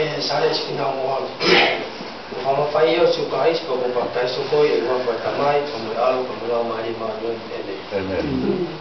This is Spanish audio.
sale spinaumoan. Vamos a ir a su país como para que eso coja y vamos a tomar como algo como la marimba no entiende.